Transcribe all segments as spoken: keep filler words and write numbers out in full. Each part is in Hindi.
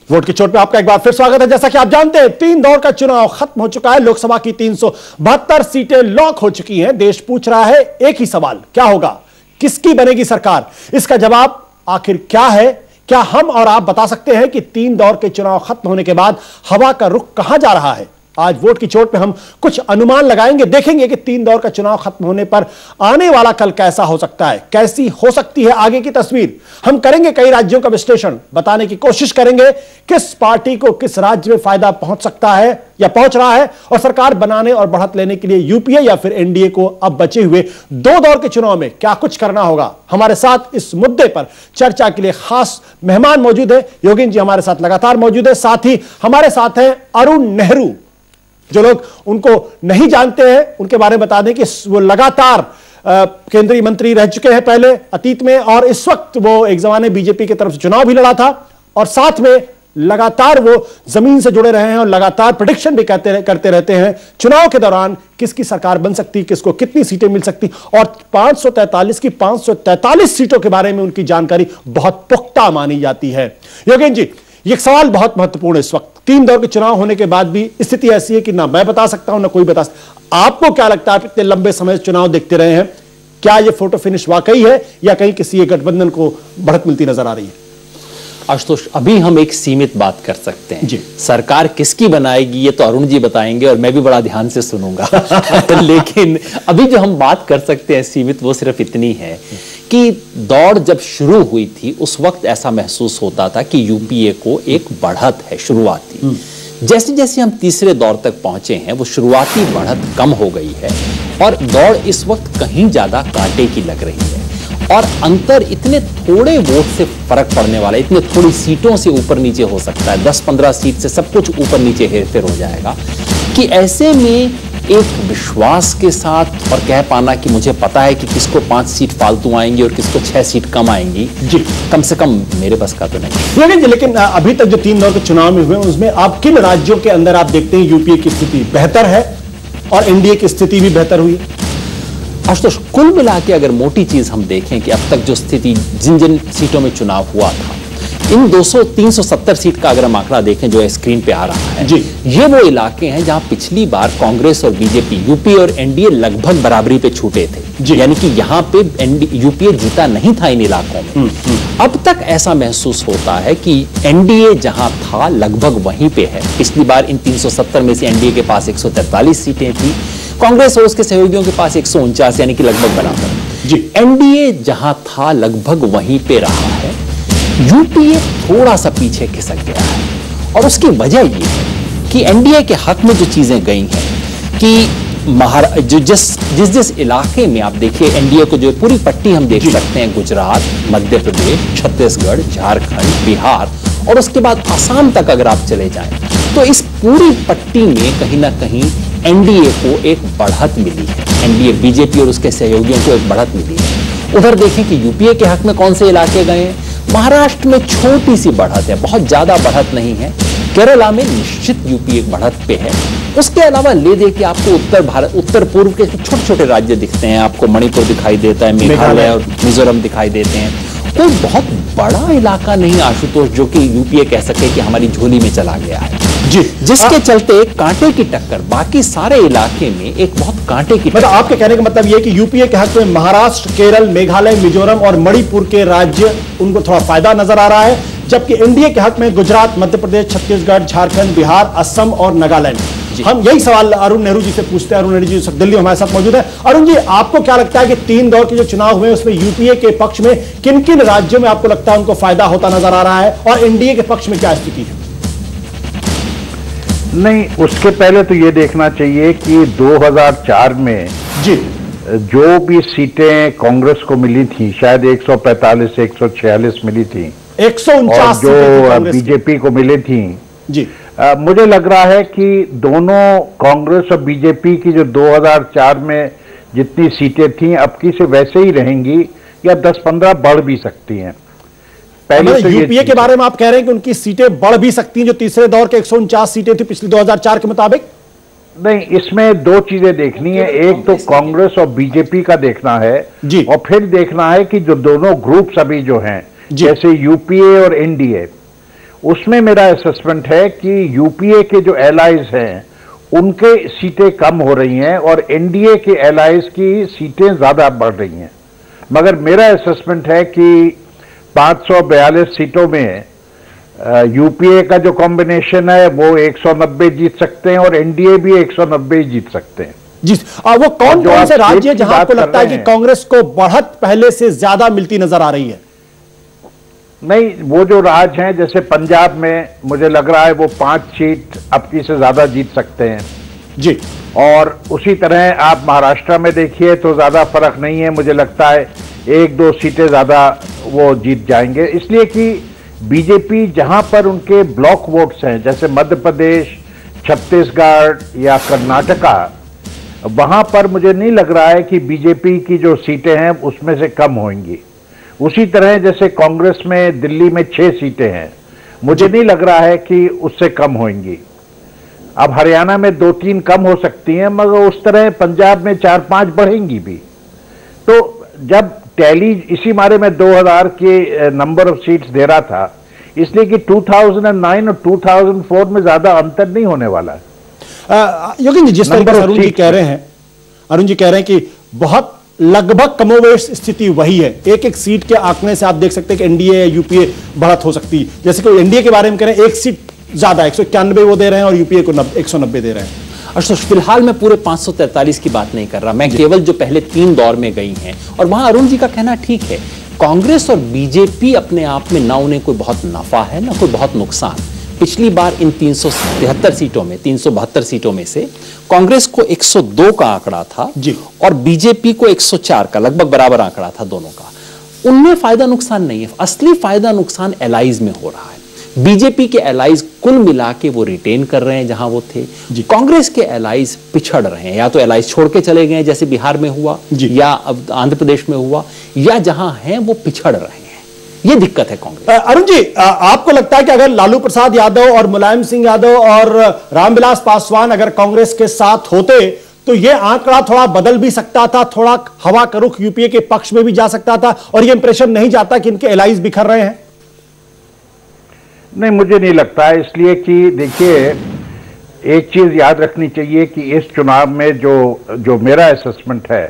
वोट की चोट पे आपका एक बार फिर स्वागत है। जैसा कि आप जानते हैं, तीन दौर का चुनाव खत्म हो चुका है। लोकसभा की तीन सौ बहत्तर सीटें लॉक हो चुकी हैं। देश पूछ रहा है एक ही सवाल, क्या होगा, किसकी बनेगी सरकार? इसका जवाब आखिर क्या है? क्या हम और आप बता सकते हैं कि तीन दौर के चुनाव खत्म होने के बाद हवा का रुख कहां जा रहा है? आज वोट की चोट पे हम कुछ अनुमान लगाएंगे, देखेंगे कि तीन दौर का चुनाव खत्म होने पर आने वाला कल कैसा हो सकता है, कैसी हो सकती है आगे की तस्वीर। हम करेंगे कई राज्यों का विश्लेषण, बताने की कोशिश करेंगे किस पार्टी को किस राज्य में फायदा पहुंच सकता है या पहुंच रहा है, और सरकार बनाने और बढ़त लेने के लिए यूपीए या फिर एनडीए को अब बचे हुए दो दौर के चुनाव में क्या कुछ करना होगा। हमारे साथ इस मुद्दे पर चर्चा के लिए खास मेहमान मौजूद है। योगेंद्र जी हमारे साथ लगातार मौजूद है, साथ ही हमारे साथ हैं अरुण नेहरू। जो लोग उनको नहीं जानते हैं उनके बारे में बता दें कि वो लगातार केंद्रीय मंत्री रह चुके हैं पहले अतीत में, और इस वक्त वो एक जमाने बीजेपी की तरफ से चुनाव भी लड़ा था, और साथ में लगातार वो जमीन से जुड़े रहे हैं और लगातार प्रेडिक्शन भी करते रह, करते रहते हैं चुनाव के दौरान किसकी सरकार बन सकती, किसको कितनी सीटें मिल सकती, और पांच सौ तैंतालीस की पांच सौ तैंतालीस सीटों के बारे में उनकी जानकारी बहुत पुख्ता मानी जाती है। योगेंद्र जी, ये सवाल बहुत महत्वपूर्ण है। इस वक्त तीन दौर के चुनाव होने के बाद भी स्थिति ऐसी है कि ना मैं बता सकता हूं ना कोई बता सकता। आपको क्या लगता है, आप इतने लंबे समय से चुनाव देखते रहे हैं, क्या ये फोटो फिनिश वाकई है या कहीं किसी एक गठबंधन को बढ़त मिलती नजर आ रही है? आशुतोष, अभी हम एक सीमित बात कर सकते हैं जी। सरकार किसकी बनाएगी ये तो अरुण जी बताएंगे और मैं भी बड़ा ध्यान से सुनूंगा लेकिन अभी जो हम बात कर सकते हैं सीमित, वो सिर्फ इतनी है कि दौड़ जब शुरू हुई थी उस वक्त ऐसा महसूस होता था कि यूपीए को एक बढ़त है शुरुआती। जैसे जैसे हम तीसरे दौर तक पहुंचे हैं वो शुरुआती बढ़त कम हो गई है और दौड़ इस वक्त कहीं ज्यादा कांटे की लग रही है, और अंतर इतने थोड़े वोट से फर्क पड़ने वाला है, इतने थोड़ी सीटों से ऊपर नीचे हो सकता है, दस पंद्रह सीट से सब कुछ ऊपर नीचे हेरफेर हो जाएगा, कि ऐसे में एक विश्वास के साथ और कह पाना कि मुझे पता है कि किसको पांच सीट फालतू आएंगी और किसको छह सीट कम आएंगी, जी कम से कम मेरे बस का तो नहीं। लेकिन लेकिन अभी तक जो तीन दौर के चुनाव में हुए उसमें आप किन राज्यों के अंदर आप देखते हैं यूपीए की स्थिति बेहतर है और एनडीए की स्थिति भी बेहतर हुई है? आशुतोष, कुल मिला के अगर मोटी चीज हम देखें कि अब तक जो स्थिति जिन जिन सीटों में चुनाव हुआ था, इन दो सौ तीन सौ सत्तर सीट का अगर हम आंकड़ा देखें जो स्क्रीन पे आ रहा है जी, ये वो इलाके हैं जहां पिछली बार कांग्रेस और बीजेपी, यूपीए और एनडीए लगभग बराबरी पे छूटे थे जी, यानी कि यहां पे यूपीए जीता नहीं था इन इलाकों में। हुँ, हुँ। अब तक ऐसा महसूस होता है कि एनडीए जहां था लगभग वहीं पे है। पिछली बार इन तीन सौ सत्तर में से एनडीए के पास एक सौ तैंतालीस सीटें थी, कांग्रेस और उसके सहयोगियों के पास एक सौ उनचास, यानी कि लगभग बराबर जी। एनडीए जहां था लगभग वहीं पे रहा है, यूपीए थोड़ा सा पीछे खिसक गया है, और उसकी वजह यह है कि एनडीए के हक में जो चीजें गई हैं कि महारा जो जिस जिस जिस इलाके में आप देखिए एनडीए को जो पूरी पट्टी हम देख सकते हैं, गुजरात, मध्य प्रदेश, छत्तीसगढ़, झारखंड, बिहार और उसके बाद असम तक अगर आप चले जाएं तो इस पूरी पट्टी में कहीं ना कहीं एनडीए को एक बढ़त मिली है, एनडीए बीजेपी और उसके सहयोगियों को एक बढ़त मिली है। उधर देखें कि यूपीए के हक में कौन से इलाके गए हैं। महाराष्ट्र में छोटी सी बढ़त है, बहुत ज्यादा बढ़त नहीं है। केरला में निश्चित यूपीए एक बढ़त पे है। उसके अलावा ले दे कि आपको उत्तर भारत, उत्तर पूर्व के छोटे छोटे राज्य दिखते हैं, आपको मणिपुर दिखाई देता है, मेघालय और मिजोरम दिखाई देते हैं। कोई बहुत बड़ा इलाका नहीं आशुतोष जो कि यूपीए कह सके कि हमारी झोली में चला गया है जी, जिसके चलते कांटे की टक्कर बाकी सारे इलाके में एक बहुत कांटे की। मतलब आपके कहने का मतलब यह कि यूपीए के हक में महाराष्ट्र, केरल, मेघालय, मिजोरम और मणिपुर के राज्य उनको थोड़ा फायदा नजर आ रहा है, जबकि एनडीए के हक में गुजरात, मध्य प्रदेश, छत्तीसगढ़, झारखंड, बिहार, असम और नागालैंड। हम यही सवाल अरुण नेहरू जी से पूछते हैं। अरुण नेहरू जी दिल्ली हमारे साथ मौजूद है। अरुण जी, आपको क्या लगता है कि तीन दौर के जो चुनाव हुए उसमें यूपीए के पक्ष में किन किन राज्यों में आपको लगता है उनको फायदा होता नजर आ रहा है, और एनडीए के पक्ष में क्या स्थिति है? नहीं, उसके पहले तो ये देखना चाहिए कि दो हज़ार चार में जी जो भी सीटें कांग्रेस को मिली थी, शायद एक सौ पैंतालीस एक सौ छियालीस मिली थी, एक सौ उनचास जो बीजेपी को मिली थी जी। आ, मुझे लग रहा है कि दोनों कांग्रेस और बीजेपी की जो दो हज़ार चार में जितनी सीटें थी अब की से वैसे ही रहेंगी या दस पंद्रह बढ़ भी सकती हैं। पहले तो यूपीए के बारे में आप कह रहे हैं कि उनकी सीटें बढ़ भी सकती हैं, जो तीसरे दौर के एक सौ उनचास सीटें थी पिछले दो हज़ार चार के मुताबिक? नहीं, इसमें दो चीजें देखनी है, एक तो कांग्रेस और बीजेपी का देखना है जी, और फिर देखना है कि जो दोनों ग्रुप्स अभी जो हैं जैसे यूपीए और एनडीए, उसमें मेरा असेसमेंट है कि यूपीए के जो एलाइज हैं उनके सीटें कम हो रही हैं और एनडीए के एलाइज की सीटें ज्यादा बढ़ रही हैं। मगर मेरा असेसमेंट है कि पाँच सौ बयालीस सीटों में यूपीए का जो कॉम्बिनेशन है वो एक सौ नब्बे जीत सकते हैं और एनडीए भी एक सौ नब्बे जीत सकते हैं। जी, आ, वो कौन कौन से राज्य जहां आपको लगता है कि कांग्रेस को बढ़त पहले से ज्यादा मिलती नजर आ रही है? नहीं, वो जो राज्य हैं जैसे पंजाब में मुझे लग रहा है वो पांच सीट अब की से ज्यादा जीत सकते हैं जी। और उसी तरह आप महाराष्ट्र में देखिए तो ज्यादा फर्क नहीं है, मुझे लगता है एक दो सीटें ज्यादा वो जीत जाएंगे, इसलिए कि बीजेपी जहां पर उनके ब्लॉक वोट्स हैं जैसे मध्य प्रदेश, छत्तीसगढ़ या कर्नाटका, वहां पर मुझे नहीं लग रहा है कि बीजेपी की जो सीटें हैं उसमें से कम होंगी। उसी तरह जैसे कांग्रेस में दिल्ली में छह सीटें हैं, मुझे नहीं लग रहा है कि उससे कम होंगी। अब हरियाणा में दो तीन कम हो सकती हैं, मगर उस तरह पंजाब में चार पांच बढ़ेंगी भी। तो जब टैली इसी मारे में दो हज़ार के नंबर ऑफ सीट्स दे रहा था, इसलिए कि दो हज़ार नौ और दो हज़ार चार में ज्यादा अंतर नहीं होने वाला है। योगेंद्र जी, जिस तरह से अरुण जी कह रहे हैं अरुण जी कह रहे हैं कि बहुत लगभग कमोवेश स्थिति वही है, एक एक सीट के आंकड़े से आप देख सकते हैं कि एनडीए या यूपीए बढ़त हो सकती है। जैसे कि एनडीए के बारे में कह रहे हैं एक सीट ज्यादा एक सौ इक्यानवे वो दे रहे हैं और यूपीए को एक सौ नब्बे दे रहे हैं। अशोक, फिलहाल मैं पूरे पांच सौ तैंतालीस की बात नहीं कर रहा, मैं केवल जो पहले तीन दौर में गई हैं, और वहां अरुण जी का कहना ठीक है, कांग्रेस और बीजेपी अपने आप में ना उन्हें कोई बहुत नफा है ना कोई बहुत नुकसान। पिछली बार इन तीन सौ तिहत्तर सीटों में तीन सौ बहत्तर सीटों में से कांग्रेस को एक सौ दो का आंकड़ा था जी, और बीजेपी को एक सौ चार का, लगभग बराबर आंकड़ा था दोनों का। उनमें फायदा नुकसान नहीं है, असली फायदा नुकसान एलाइज में हो रहा है। बीजेपी के एलाइज कुल मिला के वो रिटेन कर रहे हैं जहां वो थे, कांग्रेस के एलाइज पिछड़ रहे हैं, या तो एलाइज छोड़ के चले गए जैसे बिहार में हुआ या अब आंध्र प्रदेश में हुआ, या जहां हैं वो पिछड़ रहे हैं। ये दिक्कत है कांग्रेस। अरुण जी, आपको लगता है कि अगर लालू प्रसाद यादव और मुलायम सिंह यादव और रामविलास पासवान अगर कांग्रेस के साथ होते तो ये आंकड़ा थोड़ा बदल भी सकता था, थोड़ा हवा का रुख यूपीए के पक्ष में भी जा सकता था और ये इंप्रेशन नहीं जाता कि इनके एलाइज बिखर रहे हैं? नहीं, मुझे नहीं लगता है, इसलिए कि देखिए एक चीज याद रखनी चाहिए कि इस चुनाव में जो जो मेरा असेसमेंट है,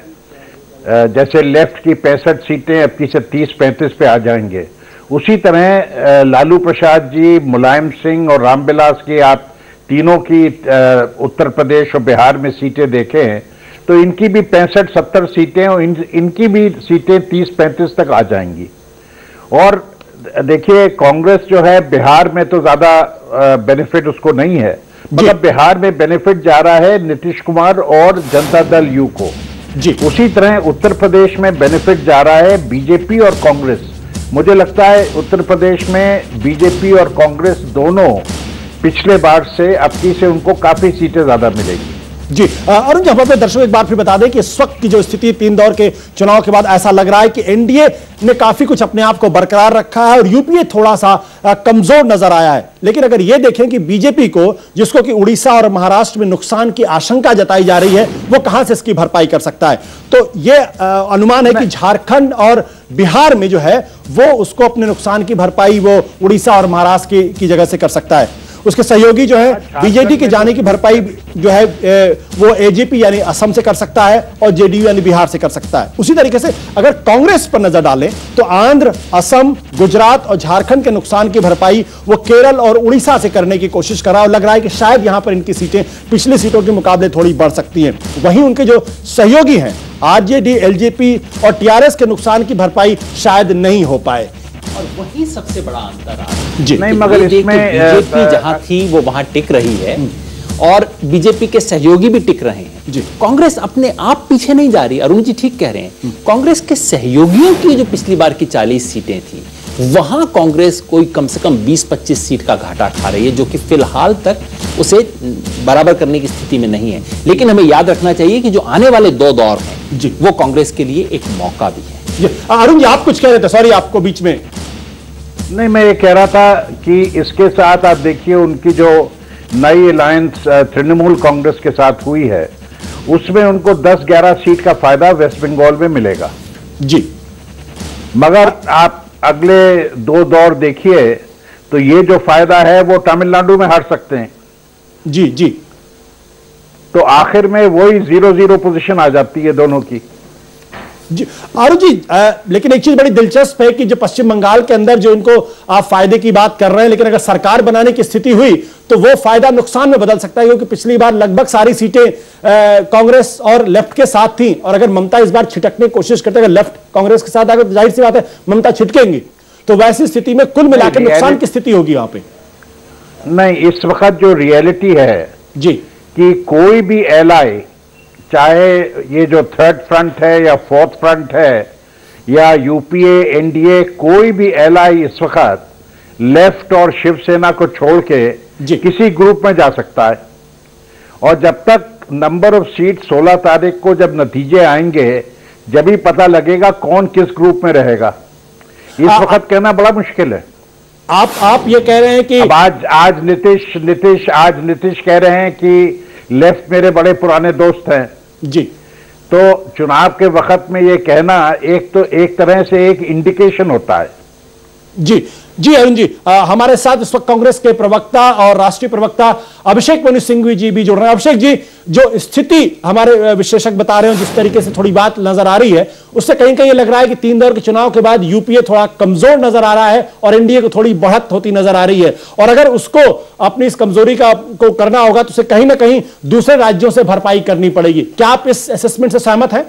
जैसे लेफ्ट की पैंसठ सीटें अब की से तीस पैंतीस पे आ जाएंगे, उसी तरह लालू प्रसाद जी, मुलायम सिंह और रामविलास की आप तीनों की उत्तर प्रदेश और बिहार में सीटें देखें तो इनकी भी पैंसठ सत्तर सीटें और इन, इनकी भी सीटें तीस पैंतीस तक आ जाएंगी। और देखिए कांग्रेस जो है बिहार में तो ज्यादा बेनिफिट उसको नहीं है, मतलब बिहार में बेनिफिट जा रहा है नीतीश कुमार और जनता दल यू को जी। उसी तरह उत्तर प्रदेश में बेनिफिट जा रहा है बीजेपी और कांग्रेस। मुझे लगता है उत्तर प्रदेश में बीजेपी और कांग्रेस दोनों पिछले बार से अब की से उनको काफी सीटें ज्यादा मिलेगी जी। अरुण जी, हम अपने दर्शकों एक बार फिर बता दें कि इस वक्त की जो स्थिति तीन दौर के चुनाव के बाद ऐसा लग रहा है कि एनडीए ने काफी कुछ अपने आप को बरकरार रखा है और यूपीए थोड़ा सा कमजोर नजर आया है। लेकिन अगर यह देखें कि बीजेपी को, जिसको कि उड़ीसा और महाराष्ट्र में नुकसान की आशंका जताई जा रही है, वो कहां से इसकी भरपाई कर सकता है, तो यह अनुमान है कि झारखंड और बिहार में जो है वो उसको अपने नुकसान की भरपाई वो उड़ीसा और महाराष्ट्र की, की जगह से कर सकता है। उसके सहयोगी जो है बीजेडी के जाने की भरपाई जो है वो एजेपी यानी असम से कर सकता है और जेडीयू यानी बिहार से कर सकता है। उसी तरीके से अगर कांग्रेस पर नजर डालें तो आंध्र, असम, गुजरात और झारखंड के नुकसान की भरपाई वो केरल और उड़ीसा से करने की कोशिश कर रहा है और लग रहा है कि शायद यहां पर इनकी सीटें पिछली सीटों के मुकाबले थोड़ी बढ़ सकती हैं। वहीं उनके जो सहयोगी हैं आरजेडी, एलजेपी और टीआरएस के नुकसान की भरपाई शायद नहीं हो पाए। और वही सबसे बड़ा अंतर आ जी। नहीं, मगर इसमें बीजेपी जहां थी वो वहां टिक रही है और बीजेपी के सहयोगी भी टिक रहे हैं जी। कांग्रेस अपने आप पीछे नहीं जा रही। अरुण जी ठीक कह रहे हैं, कांग्रेस के सहयोगियों की जो पिछली बार की चालीस सीटें थी वहां कांग्रेस कोई कम से कम बीस पच्चीस सीट का घाटा खा रही है, जो कि फिलहाल तक उसे बराबर करने की स्थिति में नहीं है। लेकिन हमें याद रखना चाहिए कि जो आने वाले दो दौर हैं जी, वो कांग्रेस के लिए एक मौका भी है। अरुण जी, आप कुछ कह रहे थे, सॉरी आपको बीच में। नहीं, मैं ये कह रहा था कि इसके साथ आप देखिए उनकी जो नई अलायंस तृणमूल कांग्रेस के साथ हुई है उसमें उनको दस ग्यारह सीट का फायदा वेस्ट बंगाल में मिलेगा जी। मगर आप अगले दो दौर देखिए तो ये जो फायदा है वो तमिलनाडु में हार सकते हैं। जी जी। तो आखिर में वही जीरो जीरो पोजीशन आ जाती है दोनों की। जी आरुष जी, आ, लेकिन एक चीज बड़ी दिलचस्प है कि जो पश्चिम बंगाल के अंदर जो इनको आप फायदे की बात कर रहे हैं, लेकिन अगर सरकार बनाने की स्थिति हुई तो वो फायदा नुकसान में बदल सकता है, क्योंकि पिछली बार लगभग सारी सीटें कांग्रेस और लेफ्ट के साथ थी, और अगर ममता इस बार छिटकने की कोशिश करते, अगर लेफ्ट कांग्रेस के साथ आकर जाहिर सी बात है ममता छिटकेंगी, तो वैसी स्थिति में कुल मिलाकर नुकसान की स्थिति होगी वहां पे। नहीं, इस वक्त जो रियलिटी है जी कि कोई भी एलआई, चाहे ये जो थर्ड फ्रंट है या फोर्थ फ्रंट है या यूपीए एनडीए, कोई भी एलआई इस वक्त लेफ्ट और शिवसेना को छोड़ के किसी ग्रुप में जा सकता है। और जब तक नंबर ऑफ सीट सोलह तारीख को जब नतीजे आएंगे, जब ही पता लगेगा कौन किस ग्रुप में रहेगा। इस आ, वक्त कहना बड़ा मुश्किल है। आप आप ये कह रहे हैं कि अब आज आज नीतीश नीतीश आज नीतीश कह रहे हैं कि लेफ्ट मेरे बड़े पुराने दोस्त हैं जी, तो चुनाव के वक्त में ये कहना एक तो एक तरह से एक इंडिकेशन होता है। जी जी अरुण जी, आ, हमारे साथ इस वक्त कांग्रेस के प्रवक्ता और राष्ट्रीय प्रवक्ता अभिषेक मनु सिंघवी जी भी जुड़ रहे हैं। अभिषेक जी, जो स्थिति हमारे विश्लेषक बता रहे हैं, जिस तरीके से थोड़ी बात नजर आ रही है, उससे कहीं कहीं लग रहा है कि तीन दौर के चुनाव के बाद यूपीए थोड़ा कमजोर नजर आ रहा है और एनडीए को थोड़ी बढ़त होती नजर आ रही है, और अगर उसको अपनी इस कमजोरी का को करना होगा तो उसे कहीं ना कहीं दूसरे राज्यों से भरपाई करनी पड़ेगी। क्या आप इस असेसमेंट से सहमत हैं?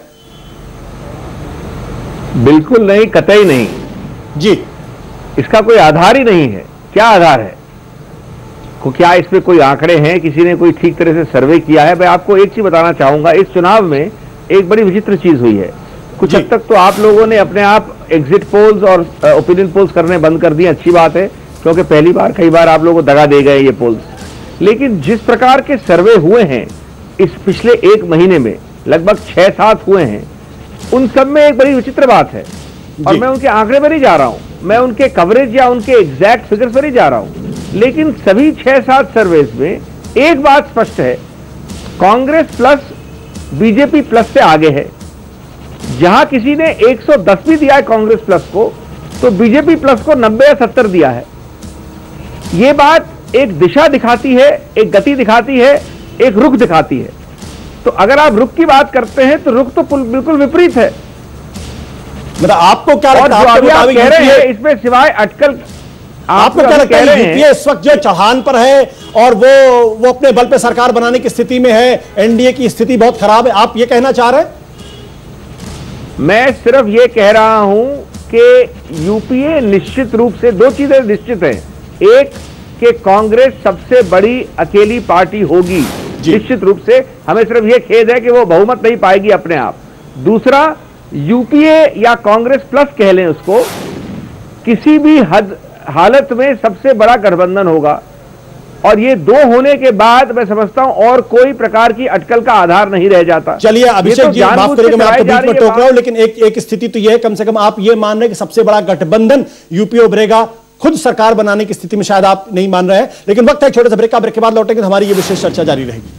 बिल्कुल नहीं, कतई नहीं जी। इसका कोई आधार ही नहीं है। क्या आधार है? को क्या इसमें कोई आंकड़े हैं? किसी ने कोई ठीक तरह से सर्वे किया है? मैं आपको एक चीज बताना चाहूंगा, इस चुनाव में एक बड़ी विचित्र चीज हुई है। कुछ हद तक तो आप लोगों ने अपने आप एग्जिट पोल्स और ओपिनियन पोल्स करने बंद कर दिए, अच्छी बात है, क्योंकि पहली बार कई बार आप लोगों को दगा दे गए ये पोल्स। लेकिन जिस प्रकार के सर्वे हुए हैं इस पिछले एक महीने में, लगभग छह सात हुए हैं, उन सब में एक बड़ी विचित्र बात है। और मैं उनके आंकड़े पर नहीं जा रहा हूं, मैं उनके कवरेज या उनके एग्जैक्ट फिगर्स पर नहीं जा रहा हूं, लेकिन सभी छह सात सर्वेज में एक बात स्पष्ट है, कांग्रेस प्लस बीजेपी प्लस से आगे है। जहां किसी ने एक सौ दस भी दिया है कांग्रेस प्लस को, तो बीजेपी प्लस को नब्बे या सत्तर दिया है। यह बात एक दिशा दिखाती है, एक गति दिखाती है, एक रुख दिखाती है। तो अगर आप रुख की बात करते हैं तो रुख तो बिल्कुल विपरीत है। मतलब आपको क्या लगता है? आप कह रहे हैं इसमें सिवाय अटकल, आपको क्या लगता है यूपीए इस वक्त जो चौहान पर है और वो वो अपने बल पे सरकार बनाने की स्थिति में है, एनडीए की स्थिति बहुत खराब है, आप ये कहना चाह रहे हैं? मैं सिर्फ ये कह रहा हूं कि यूपीए निश्चित रूप से दो चीजें निश्चित हैं। एक कि कांग्रेस सबसे बड़ी अकेली पार्टी होगी निश्चित रूप से, हमें सिर्फ ये खेद है कि वो बहुमत नहीं पाएगी अपने आप। दूसरा, यूपीए या कांग्रेस प्लस कह लें उसको, किसी भी हद हालत में सबसे बड़ा गठबंधन होगा, और ये दो होने के बाद मैं समझता हूं और कोई प्रकार की अटकल का आधार नहीं रह जाता। चलिए अभिषेक तो जी, माफ करिएगा मैं आपको बीच में टोक रहा हूं, लेकिन एक एक स्थिति तो यह है, कम से कम आप ये मान रहे हैं कि सबसे बड़ा गठबंधन यूपीए उभरेगा, खुद सरकार बनाने की स्थिति में शायद आप नहीं मान रहे हैं। लेकिन वक्त है छोटे से ब्रेक का, ब्रेक के बाद लौटेंगे तो हमारी ये विशेष चर्चा जारी रहेगी।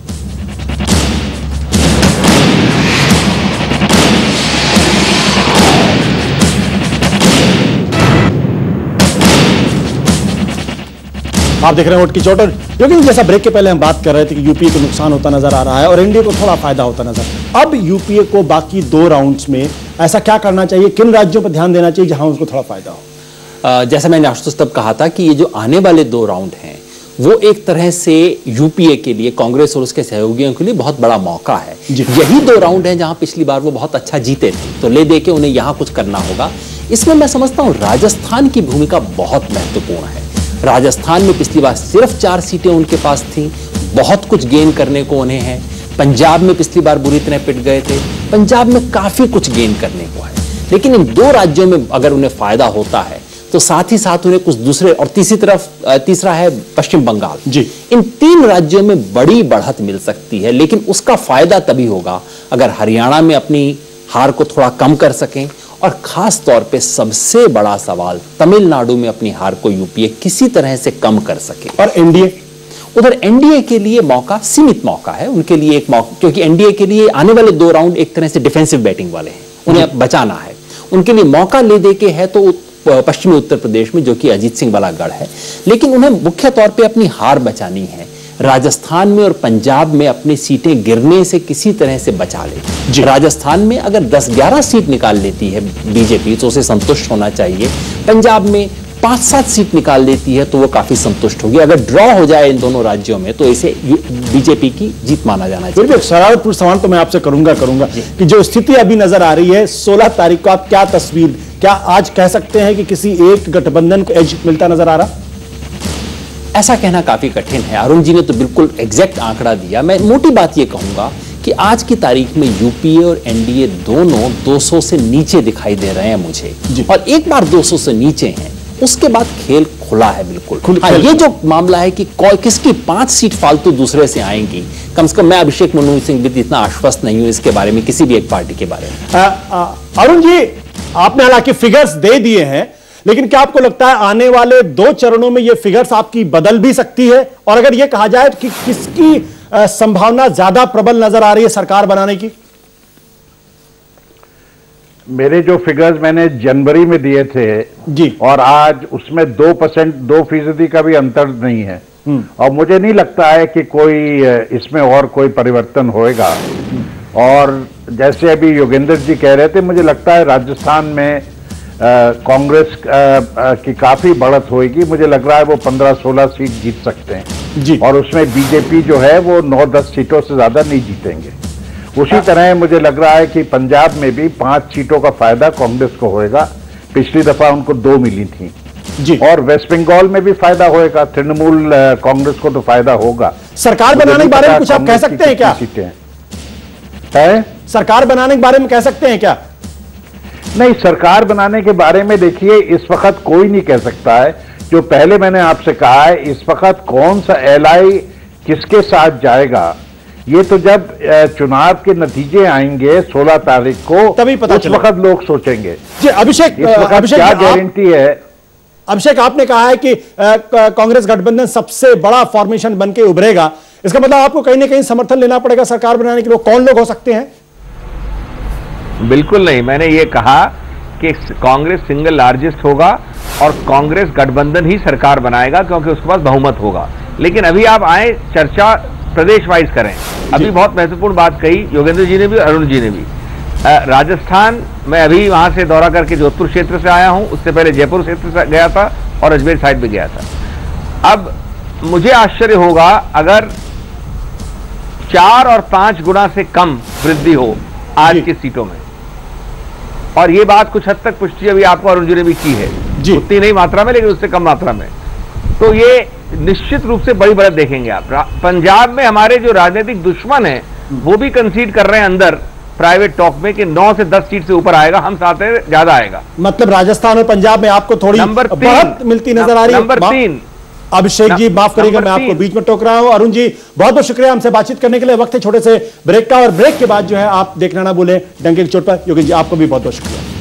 आप देख रहे हैं वोट की चोट। लेकिन जैसा ब्रेक के पहले हम बात कर रहे थे कि यूपीए को नुकसान होता नजर आ रहा है और एनडीए को थोड़ा फायदा होता नजर। अब यूपीए को बाकी दो राउंड्स में ऐसा क्या करना चाहिए, किन राज्यों पर ध्यान देना चाहिए जहां उसको थोड़ा फायदा हो? जैसा मैंने आशुतोष तब कहा था कि ये जो आने वाले दो राउंड हैं वो एक तरह से यूपीए के लिए, कांग्रेस और उसके सहयोगियों के लिए बहुत बड़ा मौका है। यही दो राउंड हैं जहां पिछली बार वो बहुत अच्छा जीते थे, तो ले दे के उन्हें यहां कुछ करना होगा। इसमें मैं समझता हूं राजस्थान की भूमिका बहुत महत्वपूर्ण है। राजस्थान में पिछली बार सिर्फ चार सीटें उनके पास थी, बहुत कुछ गेन करने को उन्हें है। पंजाब में पिछली बार बुरी तरह पिट गए थे, पंजाब में काफी कुछ गेन करने को है। लेकिन इन दो राज्यों में अगर उन्हें फायदा होता है तो साथ ही साथ उन्हें कुछ दूसरे, और तीसरी तरफ तीसरा है पश्चिम बंगाल जी, इन तीन राज्यों में बड़ी बढ़त मिल सकती है। लेकिन उसका फायदा तभी होगा अगर हरियाणा में अपनी हार को थोड़ा कम कर सकें, और खास तौर पे सबसे बड़ा सवाल तमिलनाडु में अपनी हार को यूपीए किसी तरह से कम कर सके। और एनडीए, उधर एनडीए के लिए मौका सीमित मौका है उनके लिए एक मौका, क्योंकि एनडीए के लिए आने वाले दो राउंड एक तरह से डिफेंसिव बैटिंग वाले हैं, उन्हें बचाना है। उनके लिए मौका ले दे के है तो पश्चिमी उत्तर प्रदेश में, जो कि अजीत सिंह वाला गढ़ है। लेकिन उन्हें मुख्य तौर पे अपनी हार बचानी है, राजस्थान में और पंजाब में अपनी सीटें गिरने से किसी तरह से बचा ले। राजस्थान में अगर दस ग्यारह सीट निकाल लेती है बीजेपी तो उसे संतुष्ट होना चाहिए। पंजाब में पांच सात सीट निकाल लेती है तो वो काफी संतुष्ट होगी। अगर ड्रॉ हो जाए इन दोनों राज्यों में तो इसे बीजेपी की जीत माना जाना चाहिए। फिर भी सवाल सवाल तो मैं आपसे करूंगा करूंगा कि जो स्थिति अभी नजर आ रही है, सोलह तारीख को आप क्या तस्वीर, क्या आज कह सकते हैं कि किसी एक गठबंधन को एज मिलता नजर आ रहा? ऐसा कहना काफी कठिन है। अरुण जी ने तो बिल्कुल एग्जैक्ट आंकड़ा दिया। मैं मोटी बात यह कहूंगा कि आज की तारीख में यूपीए और एनडीए दोनों दो सौ से नीचे दिखाई दे रहे हैं मुझे, और एक बार दो सौ से नीचे हैं उसके बाद खेल खुला है बिल्कुल। हाँ, ये जो मामला है कि किसकी पांच सीट फालतू दूसरे से आएंगी, कम से कम मैं अभिषेक मनु सिंह भी इतना आश्वस्त नहीं हूं इसके बारे में, किसी भी एक पार्टी के बारे में। अरुण जी, आपने हालांकि फिगर्स दे दिए हैं, लेकिन क्या आपको लगता है आने वाले दो चरणों में ये फिगर्स आपकी बदल भी सकती है? और अगर ये कहा जाए कि किसकी संभावना ज्यादा प्रबल नजर आ रही है सरकार बनाने की? मेरे जो फिगर्स मैंने जनवरी में दिए थे जी, और आज उसमें दो परसेंट दो फीसदी का भी अंतर नहीं है, और मुझे नहीं लगता है कि कोई इसमें और कोई परिवर्तन होएगा। और जैसे अभी योगेंद्र जी कह रहे थे, मुझे लगता है राजस्थान में कांग्रेस की काफी बढ़त होगी। मुझे लग रहा है वो पंद्रह सोलह सीट जीत सकते हैं जी, और उसमें बीजेपी जो है वो नौ दस सीटों से ज्यादा नहीं जीतेंगे। उसी तरह मुझे लग रहा है कि पंजाब में भी पांच सीटों का फायदा कांग्रेस को होएगा, पिछली दफा उनको दो मिली थी जी, और वेस्ट बंगाल में भी फायदा होएगा। तृणमूल कांग्रेस को तो फायदा होगा। सरकार बनाने के बारे में कुछ आप कह सकते हैं क्या? सीटें है सरकार बनाने के बारे में कह सकते हैं क्या? नहीं, सरकार बनाने के बारे में देखिए इस वक्त कोई नहीं कह सकता है। जो पहले मैंने आपसे कहा है, इस वक्त कौन सा एलआई किसके साथ जाएगा ये तो जब चुनाव के नतीजे आएंगे सोलह तारीख को तभी पता उस वक्त लोग सोचेंगे। जी अभिषेक, अभिषेक क्या गारंटी है? अभिषेक, आपने कहा है कि कांग्रेस गठबंधन सबसे बड़ा फॉर्मेशन बनके उभरेगा, इसका मतलब आपको कहीं ना कहीं समर्थन लेना पड़ेगा सरकार बनाने के लिए। कौन लोग हो सकते हैं? बिल्कुल नहीं, मैंने ये कहा कि कांग्रेस सिंगल लार्जेस्ट होगा और कांग्रेस गठबंधन ही सरकार बनाएगा क्योंकि उसके पास बहुमत होगा। लेकिन अभी आप आए चर्चा प्रदेश वाइज करें। अभी बहुत महत्वपूर्ण बात कही योगेंद्र जी ने भी, अरुण जी ने भी। आ, राजस्थान मैं अभी वहां से दौरा करके जोधपुर क्षेत्र से आया हूं, उससे पहले जयपुर क्षेत्र से गया था और अजमेर साइड भी गया था। अब मुझे आश्चर्य होगा अगर चार और पांच गुना से कम वृद्धि हो आज की सीटों में, और ये बात कुछ हद तक पुष्टि अभी आपको अरुण जी ने भी की है, उतनी नहीं मात्रा में लेकिन उससे कम मात्रा में। तो ये निश्चित रूप से बड़ी बढ़त देखेंगे आप। पंजाब में हमारे जो राजनीतिक दुश्मन हैं वो भी कंसीड कर रहे हैं अंदर प्राइवेट टॉक में कि नौ से दस सीट से ऊपर आएगा, हम चाहते हैं ज्यादा आएगा। मतलब राजस्थान और पंजाब में आपको थोड़ी बढ़त मिलती नजर आ रही है। नंबर तीन, अभिषेक जी माफ करिएगा मैं आपको बीच में टोक रहा हूं। अरुण जी बहुत बहुत शुक्रिया हमसे बातचीत करने के लिए। वक्त है छोटे से ब्रेक का, और ब्रेक के बाद जो है आप देखना ना भूलें डंके की चोट पर। योगेश जी आपको भी बहुत बहुत शुक्रिया।